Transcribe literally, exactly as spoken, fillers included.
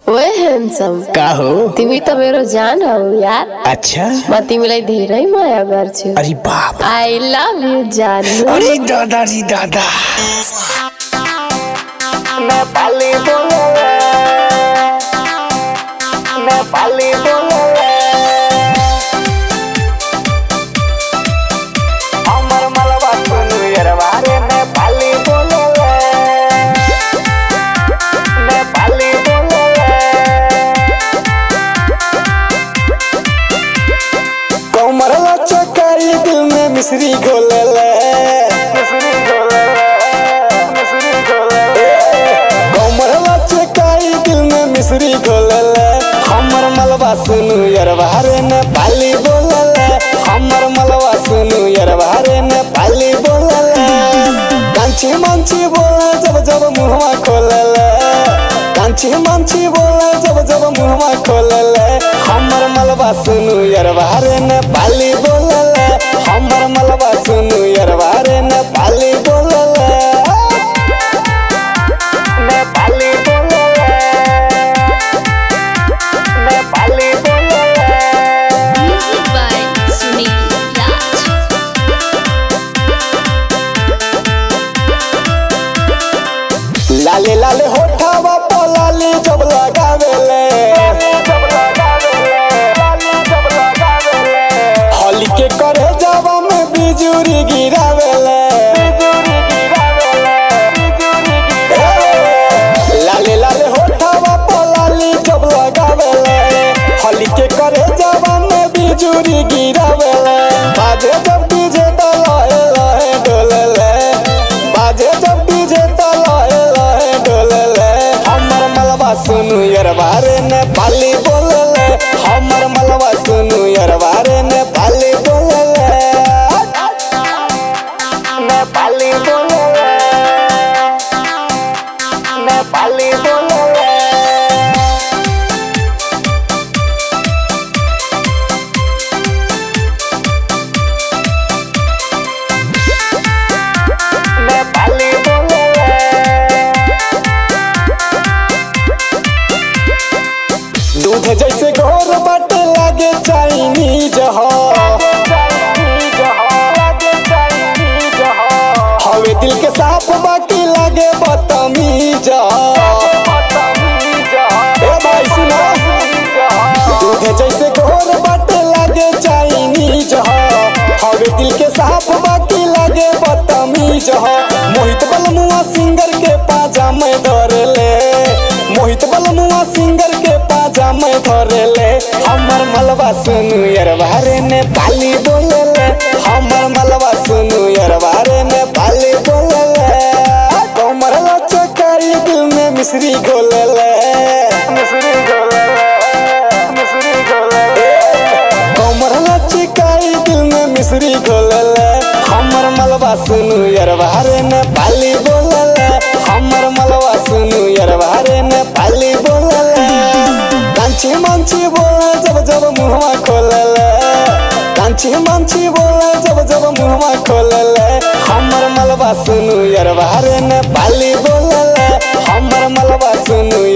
ओए हैंडसम का हो तिमी तो मेरो जान हो यार। अच्छा म तिमीलाई धेरै माया गर्छु। अरे बाप आई लव यू जान। अरे दादा जी दादा नेपाली बोले नेपाली बोले अमर मलबा सुनु यार बारे नेपाली बोले नेपाली बोले कमर लचकाई दिल में मिश्री घोले मिश्री घोले मिश्री घोले कमर लचकाई दिल में मिश्री घोले हमर मलबा सुनु यार बारे नेपाली बोले हमर मलबा सुनु यार बारे नेपाली बोले कांची मांची बोले जब जब मुहवा खोले कांची मांची बोले जब जब मुहवा खोले हमर मलबा सुनु यार बारे नेपाली बोले हमर मलबा सुनु यार बारे नेपाली बोले नेपाली बोले नेपाली बोले Music by Sunil Raj. लाले लाले होठावा पलाली जब लगावेले होली के करे जावा में बिजुरी गिरावेले लाले लाले होठावा पलाली जब लगावेले होली के करे जावा में बिजुरी गिरावेले बाजे जब डीजे तलाए लाए डोलेले बाजे जब डीजे तलाए लाए डोलेले हमर मलबा सुनु यार बारे नेपाली बोलेले हमर मलबा सुनु यार बारे नेपाली बोलेले नेपाली बोलेले नेपाली बोलेले नेपाली बोलेले दूध जैसे घोर बटे लागे चाइनीज हो हवे दिल के साफ बाकी लागे बदतमीज ए भाई सुना दूध जैसे घोर बटे लागे चाइनीज हो हवे दिल के साफ बाकी लागे बदतमीज हो मोहित बलमुआ सिंगर के पाजा में धर ले मोहित बलमुआ सिंगर के पाजा में धर ले हमर मलबा सुनु यार बारे नेपाली बोलेले हमर मलबा सुनु यार बारे नेपाली बोलेले कमर लचकाई दिल में मिश्री घोलेले मिश्री घोलेले मिश्री घोलेले कमर लचकाई दिल में मिश्री घोलेले हमर मलबा सुनु यार बारे नेपाली बोलेले हमर मलबा सुनु यार बारे नेपाली बोलेले कांची मांची बोले जब जब मुहवा खोलेले कांची मांची बोले जब जब मुहवा खोलेले हमर मलबा सुनु यार बारे नेपाली बोलेले हमर मलबा सुनु